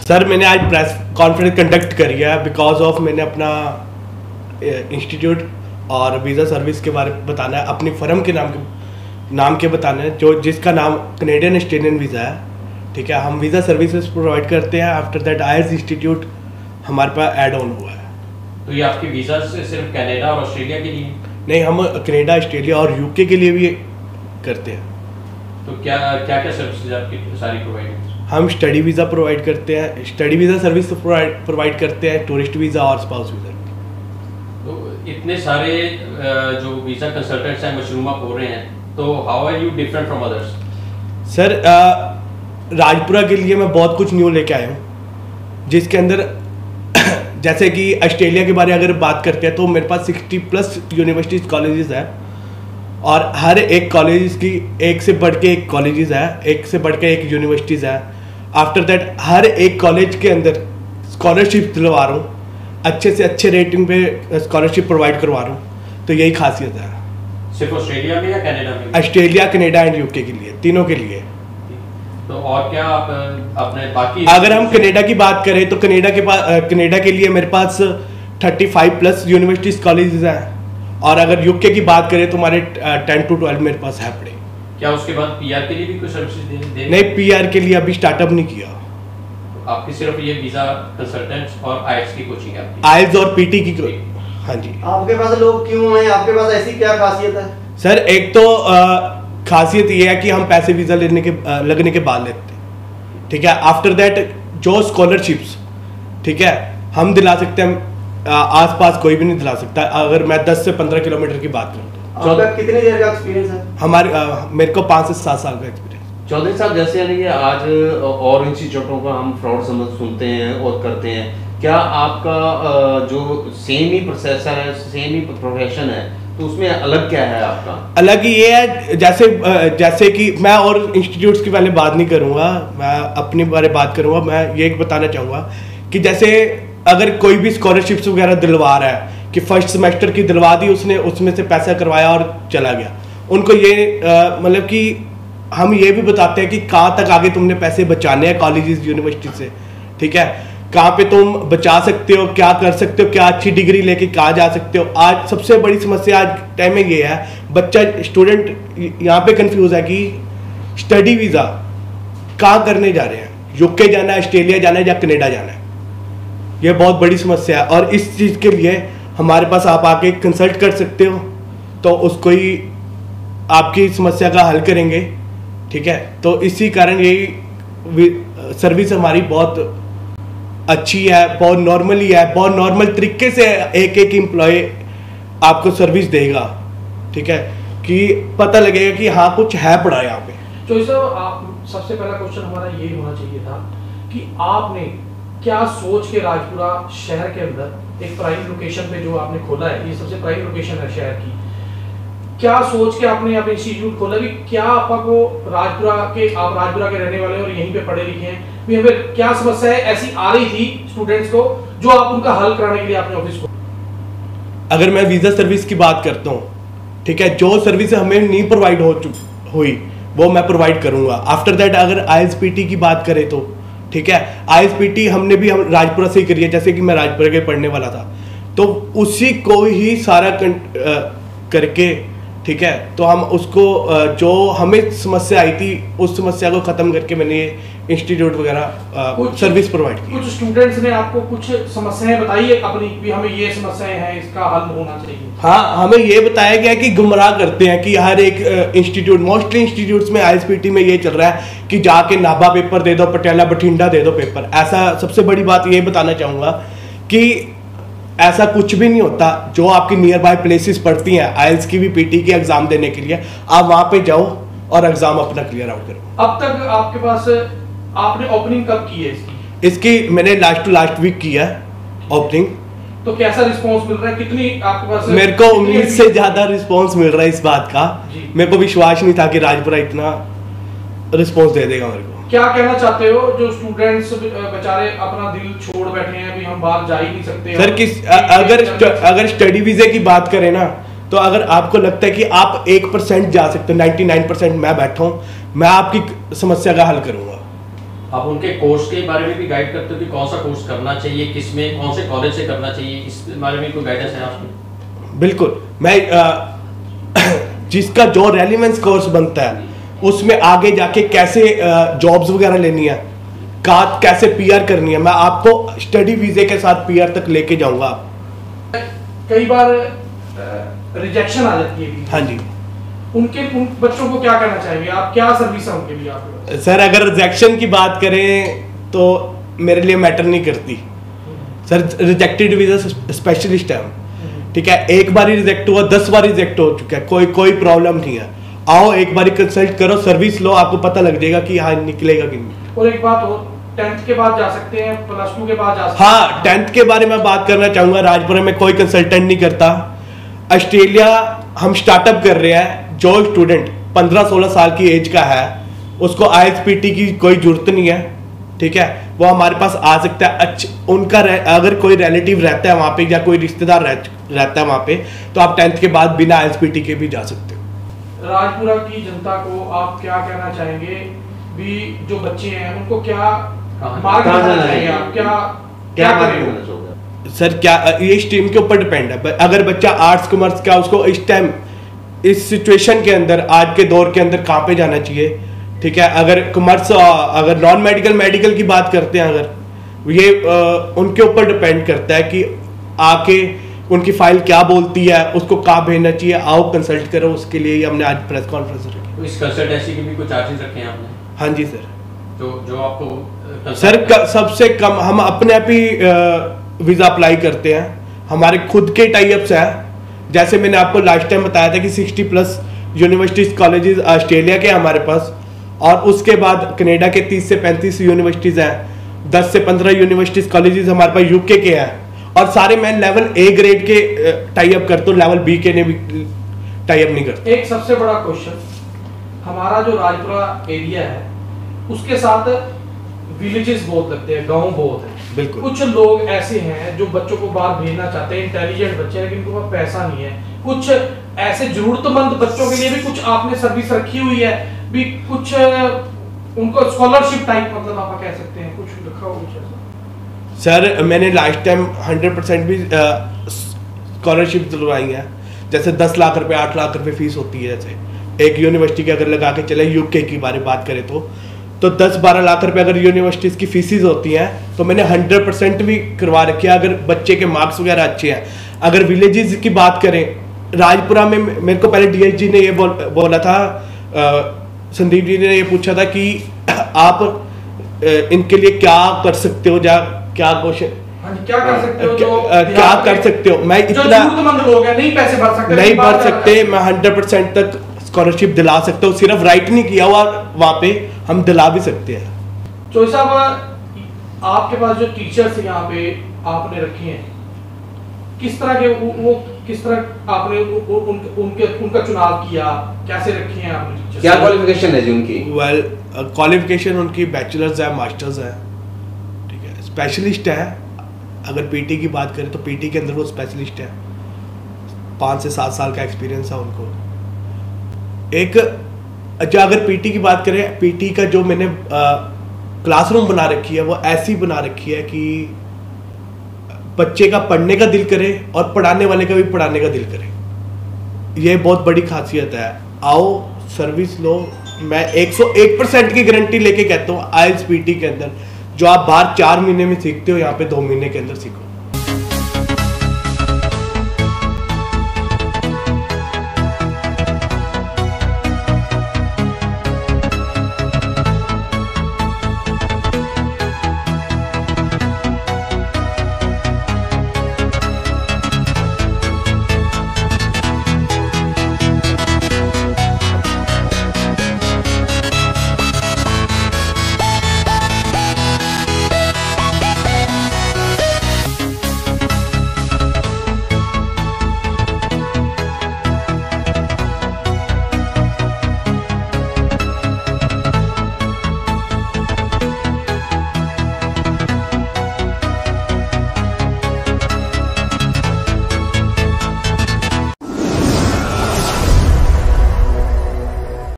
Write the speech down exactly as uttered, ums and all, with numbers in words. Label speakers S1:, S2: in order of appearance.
S1: Sir मैंने आज press conference conduct करी है बिकॉज ऑफ मैंने अपना इंस्टीट्यूट और वीज़ा सर्विस के बारे में बताना है, अपनी फर्म के नाम के नाम के बताना है, जो जिसका नाम कनेडियन ऑस्ट्रेलियन वीज़ा है। ठीक है, हम वीज़ा सर्विसेज प्रोवाइड करते हैं। आफ्टर दैट आईएल्स इंस्टीट्यूट हमारे पास ऐड ऑन हुआ है।
S2: तो ये आपके वीज़ा सिर्फ कनाडा और ऑस्ट्रेलिया के लिए?
S1: नहीं, हम कनाडा, ऑस्ट्रेलिया और यूके के लिए भी करते हैं।
S2: तो क्या क्या क्या सर्विसेज आपकी सारी प्रोवाइड हैं?
S1: हम स्टडी वीज़ा प्रोवाइड करते हैं, study visa service provide provide करते हैं, टूरिस्ट वीज़ा और स्पाउस वीज़ा।
S2: तो इतने सारे जो वीज़ा कंसल्टेंट्स हैं मशरूम आप हो रहे हैं, तो how are you different from others?
S1: Sir Rajpura के लिए मैं बहुत कुछ न्यू लेके आया हूँ, जिसके अंदर जैसे कि ऑस्ट्रेलिया के बारे में अगर बात करते हैं तो मेरे पास सिक्सटी प्लस यूनिवर्सिटीज कॉलेजेस हैं और हर एक कॉलेज की एक से बढ़ के एक कॉलेजेस है, एक से बढ़ के एक यूनिवर्सिटीज़ है। आफ्टर दैट हर एक कॉलेज के अंदर स्कॉलरशिप दिलवा रहा हूँ, अच्छे से अच्छे रेटिंग पे स्कॉलरशिप प्रोवाइड करवा रहा हूँ। तो यही खासियत है।
S2: सिर्फ ऑस्ट्रेलिया में या कनाडा में?
S1: ऑस्ट्रेलिया, कनाडा एंड यूके के लिए, तीनों के लिए।
S2: तो और क्या आप अपने बाकी,
S1: अगर हम कनाडा की बात करें तो कनाडा के पास कनाडा के लिए मेरे पास thirty five plus universities colleges हैं, और अगर यूके की बात करें तो हमारे टेन टू ट्वेल्व मेरे पास है पड़े।
S2: क्या उसके बाद पीआर के लिए भी कोई सर्विसेज दे, दे?
S1: नहीं, पीआर के लिए अभी स्टार्टअप नहीं किया।
S2: तो आपकी सिर्फ ये वीज़ा कंसल्टेंट्स और आईएल्स की कोचिंग है आपकी?
S1: आईएल्स और पीटी की। हाँ जी।
S3: आपके पास लोग क्यों हैं? आपके पास ऐसी क्या खासियत है?
S1: सर एक तो आ, खासियत ये है कि हम पैसे वीज़ा लेने के आ, लगने के बाद लेते हैं। ठीक है, आफ्टर दैट जो स्कॉलरशिप्स, ठीक है, हम दिला सकते हैं, आसपास कोई भी नहीं दिला सकता। अगर मैं दस से पंद्रह किलोमीटर की बात करूँ तो।
S3: आपका कितने देर का एक्सपीरियंस है?
S1: हमारे आ, मेरे को पाँच से सात साल का एक्सपीरियंस।
S4: चौधरी साहब, जैसे यानी कि आज और इंस्टीट्यूटों का हम फ्रॉड समझ सुनते हैं और करते हैं, क्या आपका जो सेम ही प्रोसेसर है, सेम ही प्रोफेशन है, तो उसमें अलग क्या है आपका?
S1: अलग ये है, जैसे जैसे कि मैं और इंस्टीट्यूट्स की पहले बात नहीं करूँगा, मैं अपने बारे बात करूँगा। मैं ये बताना चाहूँगा कि जैसे अगर कोई भी स्कॉलरशिप्स वगैरह दिलवा रहा है कि फर्स्ट सेमेस्टर की दिलवा दी उसने, उसमें से पैसा करवाया और चला गया, उनको ये मतलब कि हम ये भी बताते हैं कि कहाँ तक आगे तुमने पैसे बचाने हैं कॉलेजेस यूनिवर्सिटी से। ठीक है, कहाँ पे तुम बचा सकते हो, क्या कर सकते हो, क्या अच्छी डिग्री लेके कहाँ जा सकते हो। आज सबसे बड़ी समस्या आज टाइम में ये है, बच्चा स्टूडेंट यहाँ पे कंफ्यूज है कि स्टडी वीज़ा कहाँ करने जा रहे हैं, यूके जाना है, ऑस्ट्रेलिया जाना है या कनाडा जाना है। ये बहुत बड़ी समस्या है और इस चीज़ के लिए हमारे पास आप आके कंसल्ट कर सकते हो, तो उसको ही आपकी समस्या का हल करेंगे। ठीक है, तो इसी कारण यही सर्विस हमारी बहुत अच्छी है, बहुत नॉर्मली है, बहुत नॉर्मल तरीके से एक एक एम्प्लॉय आपको सर्विस देगा। ठीक है, कि पता लगेगा कि हाँ कुछ है पड़ा यहाँ पे।
S5: तो सर, आप सबसे पहला क्वेश्चन हमारा यही होना चाहिए था कि आपने क्या सोच के राजपुरा शहर के अंदर एक प्राइम लोकेशन पे जो आपने खोला है, ये सबसे प्राइम लोकेशन है शहर की, क्या सोच के आपने यहाँ पे इंस्टीट्यूट खोला? कि क्या आपको राजपुरा के, आप राजपुरा के रहने वाले और यहीं पे पढ़े लिखे हैं, भी हमें क्या समस्या है ऐसी आ रही थी स्टूडेंट्स को जो आप उनका हल कराने के लिए आपने ऑफिस को?
S1: अगर मैं वीज़ा सर्विस की बात करता हूँ, ठीक है, जो सर्विस हमें नहीं प्रोवाइड हो चुकी हुई वो मैं प्रोवाइड करूँगा। आफ्टर दैट अगर आईएल्स पीटी की बात करें तो ठीक है, आईएल्स पीटी हमने भी हम राजपुरा से ही करी है, जैसे कि मैं राजपुरा के पढ़ने वाला था, तो उसी को ही सारा करके, ठीक है, तो हम उसको जो हमें समस्या आई थी उस समस्या को ख़त्म करके मैंने इंस्टीट्यूट वगैरह सर्विस प्रोवाइड की।
S5: कुछ स्टूडेंट्स ने आपको कुछ समस्याएं बताई है अपनी, भी हमें ये समस्याएं हैं, इसका हल होना चाहिए?
S1: हाँ, हमें ये बताया गया कि गुमराह करते हैं कि हर एक इंस्टीट्यूट, मोस्टली इंस्टीट्यूट्स में आईएल्स पीटी में ये चल रहा है कि जाके नाभा पेपर दे दो, पटियाला बठिंडा दे दो पेपर। ऐसा सबसे बड़ी बात ये बताना चाहूँगा कि ऐसा कुछ भी नहीं होता। जो आपकी नियर बाय प्लेसेस पड़ती हैं आईएल्स की भी, पीटी की एग्जाम देने के लिए, आप वहाँ पे जाओ और एग्जाम अपना क्लियर आउट करो।
S5: अब तक आपके पास आपने ओपनिंग कब की है इसकी?
S1: इसकी मैंने लास्ट टू लास्ट वीक की है ओपनिंग।
S5: तो कैसा रिस्पांस मिल रहा है? कितनी आपके पास?
S1: मेरे को उम्मीद से ज्यादा रिस्पांस मिल रहा है इस बात का। मेरे को विश्वास नहीं था कि राजपुरा इतना रिस्पांस दे देगा मेरे को।
S5: क्या कहना चाहते हो जो स्टूडेंट्स बेचारे अपना दिल छोड़ बैठे हैं, अभी हम बाहर जा ही नहीं सकते?
S1: सर किस अगर अगर स्टडी वीजे की बात करें ना, तो अगर आपको लगता है कि आप एक परसेंट जा सकते हो, नाइन्टी नाइन परसेंट मैं बैठा हूँ, मैं आपकी समस्या का हल करूँगा।
S2: आप उनके कोर्स के बारे में भी गाइड करते हो कि कौन सा कोर्स करना चाहिए, किसमें कौन से कॉलेज से करना चाहिए, इस बारे में कोई गाइडेंस है आपकी?
S1: बिल्कुल, मैं आ, जिसका जो रेलिवेंस कोर्स बनता है उसमें आगे जाके कैसे जॉब्स वगैरह लेनी है, का कैसे पीआर करनी है, मैं आपको स्टडी वीजे के साथ पीआर तक लेके जाऊंगा।
S5: कई बार रिजेक्शन आ जाती है,
S1: हाँ जी,
S5: उनके उन बच्चों को क्या करना चाहिए आप, क्या सर्विस है उनके लिए आपके पास?
S1: सर अगर रिजेक्शन की बात करें तो मेरे लिए मैटर नहीं करती सर, रिजेक्टेड वीजा स्पेशलिस्ट है हम, ठीक है, एक बार ही रिजेक्ट हुआ, दस बार रिजेक्ट हो चुका है, कोई कोई प्रॉब्लम नहीं है, आओ एक बार कंसल्ट करो, सर्विस लो, आपको पता लग जाएगा कि हाँ निकलेगा कि नहीं।
S5: और एक बात और, टेंथ के बाद जा सकते हैं, प्लस टू के बाद जा सकते हैं?
S1: हाँ, टेंथ के बारे में बात करना चाहूंगा, राजपुरा में कोई कंसल्टेंट नहीं करता। ऑस्ट्रेलिया हम स्टार्टअप कर रहे हैं, जो स्टूडेंट पंद्रह सोलह साल की एज का है उसको आई एस पी टी की कोई जरूरत नहीं है, ठीक है, वो हमारे पास आ सकता है। अच्छा, उनका अगर कोई रिलेटिव रहता है वहाँ पे या कोई रिश्तेदार रह, रहता है वहाँ पे, तो आप टेंथ के बाद बिना आई एस पी टी के भी जा सकते हो।
S5: राजपुरा की जनता को आप क्या कहना चाहेंगे भी, जो बच्चे हैं उनको क्या मार्ग देना चाहिए आप, क्या क्या करें?
S1: सर क्या ये स्ट्रीम के ऊपर डिपेंड है, अगर बच्चा आर्ट्स कॉमर्स का, उसको इस टाइम इस सिचुएशन के अंदर, आज के दौर के अंदर कहाँ पे जाना चाहिए, ठीक है। अगर कॉमर्स, अगर नॉन मेडिकल मेडिकल की बात करते हैं, अगर ये आ, उनके ऊपर डिपेंड करता है कि आके उनकी फाइल क्या बोलती है, उसको कहाँ भेजना चाहिए, आओ कंसल्ट करो, उसके लिए हमने आज प्रेस कॉन्फ्रेंस रखी।
S2: इस कंसल्टेंसी के भी कुछ चार्जेस रखे हैं आपने?
S1: हाँ जी सर,
S2: तो जो आपको
S1: सर क, सबसे कम हम अपने आप ही वीज़ा अप्लाई करते हैं, हमारे खुद के टाई अप्स हैं, जैसे मैंने आपको लास्ट टाइम बताया था कि sixty plus universities colleges Australia के हमारे पास, और उसके बाद कनाडा के तीस से पैंतीस यूनिवर्सिटीज़ हैं, दस से पंद्रह यूनिवर्सिटीज कॉलेजेस हमारे पास यूके के हैं, और सारे मैं लेवल ए ग्रेड के टाई अप करता हूँ, लेवल बी के ने भी टाई अप नहीं करता।
S5: एक सबसे बड़ा क्वेश्चन, हमारा जो राजपुरा एरिया है उसके साथ विलेजेस बहुत लगते हैं, गांव बहुत है,
S1: बिल्कुल।
S5: कुछ लोग ऐसे हैं जो बच्चों को बाहर भेजना चाहते हैं, इंटेलिजेंट बच्चे हैं लेकिन उनके पास पैसा नहीं है, कुछ ऐसे जरूरतमंद बच्चों के लिए भी कुछ आपने सर्विस रखी हुई है भी, कुछ उनको स्कॉलरशिप टाइप, मतलब आप कह सकते हैं, कुछ रखा हो कुछ ऐसा?
S1: सर मैंने लास्ट टाइम हंड्रेड परसेंट भी स्कॉलरशिप दिलवाई है, जैसे दस लाख रुपए आठ लाख रुपए फीस होती है, जैसे एक यूनिवर्सिटी के अगर लगा के चले, यूके की बारे बात करें तो तो दस बारह लाख रुपए अगर यूनिवर्सिटीज की फीसिस होती हैं, तो मैंने हंड्रेड परसेंट भी करवा रखी है, अगर बच्चे के मार्क्स वगैरह अच्छे हैं। अगर विलेजेस की बात करें, राजपुरा में मेरे को पहले डी एस जी ने ये बोल, बोला था, संदीप जी ने ये पूछा था कि आप आ, इनके लिए क्या कर सकते हो, जा क्या क्वेश्चन
S5: क्या कर सकते हो,
S1: क्या,
S5: जो
S1: क्या कर सकते हो, मैं इतना
S5: जरूरतमंद लोग हैं, नहीं पैसे भर सकते,
S1: नहीं भर सकते, मैं हंड्रेड परसेंट तक स्कॉलरशिप दिला सकता हूँ, सिर्फ राइट नहीं किया हुआ, वहाँ पे हम दिला भी सकते हैं।
S5: चोई साहब, आपके पास जो टीचर्स यहाँ पे आपने रखे हैं, किस तरह के वो, वो किस तरह आपने उ, उ, उन, उनके उनका चुनाव किया, कैसे रखे हैं आपने टीचर्स?
S4: क्या क्वालिफिकेशन है जी उनकी?
S1: वेल क्वालिफिकेशन उनकी बैचलर्स है, मास्टर्स है, ठीक है, स्पेशलिस्ट है। अगर पीटी की बात करें तो पीटी के अंदर वो स्पेशलिस्ट है, पाँच से सात साल का एक्सपीरियंस है उनको। एक अच्छा, अगर पीटी की बात करें, पीटी का जो मैंने क्लासरूम बना रखी है वो ऐसी बना रखी है कि बच्चे का पढ़ने का दिल करे और पढ़ाने वाले का भी पढ़ाने का दिल करे, ये बहुत बड़ी खासियत है। आओ सर्विस लो, मैं एक सौ एक परसेंट की गारंटी लेके कहता हूँ, आई एस पी टी के अंदर जो आप बाहर चार महीने में सीखते हो, यहाँ पे दो महीने के अंदर सीखो।